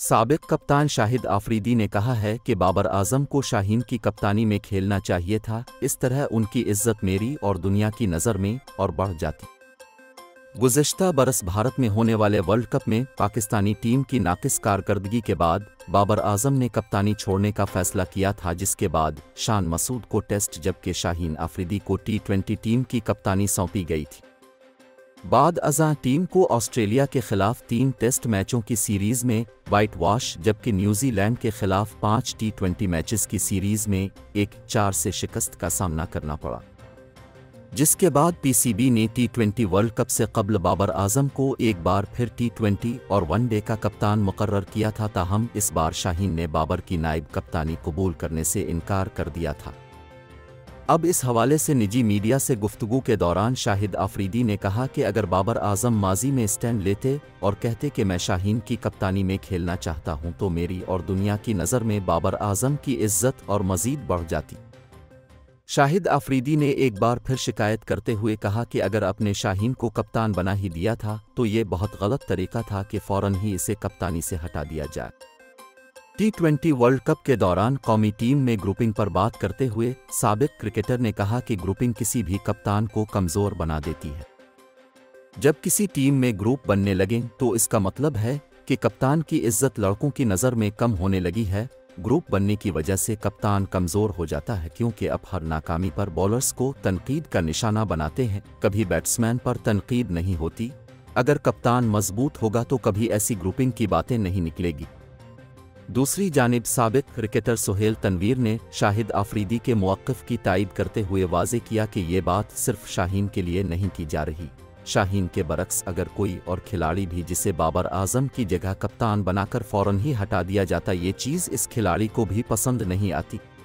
साबिक कप्तान शाहिद आफरीदी ने कहा है कि बाबर आजम को शाहीन की कप्तानी में खेलना चाहिए था, इस तरह उनकी इज्जत मेरी और दुनिया की नज़र में और बढ़ जाती। गुज़श्ता बरस भारत में होने वाले वर्ल्ड कप में पाकिस्तानी टीम की नाक़िस कारकर्दगी के बाद बाबर आजम ने कप्तानी छोड़ने का फैसला किया था, जिसके बाद शान मसूद को टेस्ट जबकि शाहीन आफरीदी को T20 टीम की कप्तानी सौंपी गई थी। बाद अज़ां टीम को ऑस्ट्रेलिया के खिलाफ 3 टेस्ट मैचों की सीरीज़ में वाइट वॉश जबकि न्यूजीलैंड के खिलाफ 5 T20 मैचेस की सीरीज़ में 1-4 से शिकस्त का सामना करना पड़ा, जिसके बाद पीसीबी ने T20 वर्ल्ड कप से कबल बाबर आजम को एक बार फिर T20 और वनडे का कप्तान मुकर्रर किया था। ताहम इस बार शाहीन ने बाबर की नायब कप्तानी कबूल करने से इनकार कर दिया था। अब इस हवाले से निजी मीडिया से गुफ्तगू के दौरान शाहिद आफरीदी ने कहा कि अगर बाबर आजम माजी में स्टैंड लेते और कहते कि मैं शाहीन की कप्तानी में खेलना चाहता हूं, तो मेरी और दुनिया की नज़र में बाबर आजम की इज्जत और मज़ीद बढ़ जाती। शाहिद आफरीदी ने एक बार फिर शिकायत करते हुए कहा कि अगर अपने शाहीन को कप्तान बना ही दिया था तो ये बहुत गलत तरीका था कि फ़ौरन ही इसे कप्तानी से हटा दिया जाए। T20 वर्ल्ड कप के दौरान कौमी टीम में ग्रुपिंग पर बात करते हुए साबिक क्रिकेटर ने कहा कि ग्रुपिंग किसी भी कप्तान को कमज़ोर बना देती है। जब किसी टीम में ग्रुप बनने लगे तो इसका मतलब है कि कप्तान की इज्जत लड़कों की नज़र में कम होने लगी है। ग्रुप बनने की वजह से कप्तान कमज़ोर हो जाता है, क्योंकि अब हर नाकामी पर बॉलर्स को तनकीद का निशाना बनाते हैं, कभी बैट्समैन पर तनकीद नहीं होती। अगर कप्तान मजबूत होगा तो कभी ऐसी ग्रुपिंग की बातें नहीं निकलेगी। दूसरी जानिब साबिक क्रिकेटर सुहेल तनवीर ने शाहिद आफरीदी के मौक़िफ़ की तायद करते हुए वाज़े किया कि ये बात सिर्फ शाहीन के लिए नहीं की जा रही। शाहीन के बरक्स अगर कोई और खिलाड़ी भी जिसे बाबर आजम की जगह कप्तान बनाकर फ़ौरन ही हटा दिया जाता, ये चीज़ इस खिलाड़ी को भी पसंद नहीं आती।